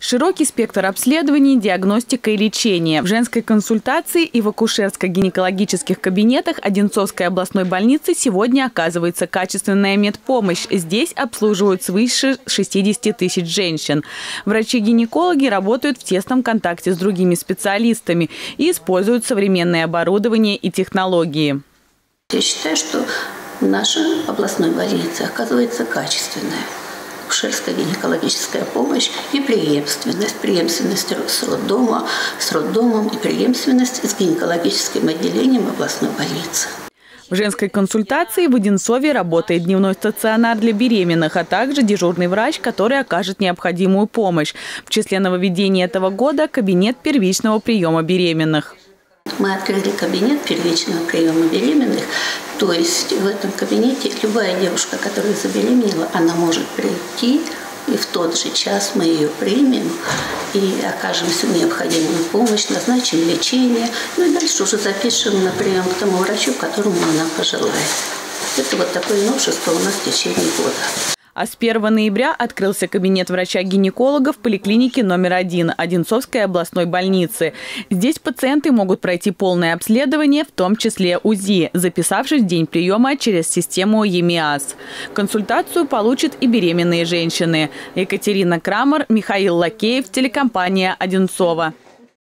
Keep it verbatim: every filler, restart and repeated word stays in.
Широкий спектр обследований, диагностика и лечения. В женской консультации и в акушерско-гинекологических кабинетах Одинцовской областной больницы сегодня оказывается качественная медпомощь. Здесь обслуживают свыше шестидесяти тысяч женщин. Врачи-гинекологи работают в тесном контакте с другими специалистами и используют современное оборудование и технологии. Я считаю, что наша областной больница оказывается качественная. Акушерско-гинекологическая помощь и преемственность. Преемственность с роддома, с роддомом и преемственность с гинекологическим отделением областной больницы. В женской консультации в Одинцове работает дневной стационар для беременных, а также дежурный врач, который окажет необходимую помощь. В числе нововведений этого года – кабинет первичного приема беременных. Мы открыли кабинет первичного приема беременных, то есть в этом кабинете любая девушка, которая забеременела, она может прийти, и в тот же час мы ее примем и окажем всю необходимую помощь, назначим лечение, ну и дальше уже запишем на прием к тому врачу, которому она пожелает. Это вот такое новшество у нас в течение года. А с первого ноября открылся кабинет врача-гинеколога в поликлинике номер один Одинцовской областной больницы. Здесь пациенты могут пройти полное обследование, в том числе УЗИ, записавшись в день приема через систему ЕМИАС. Консультацию получат и беременные женщины. Екатерина Крамер, Михаил Лакеев, телекомпания «Одинцова».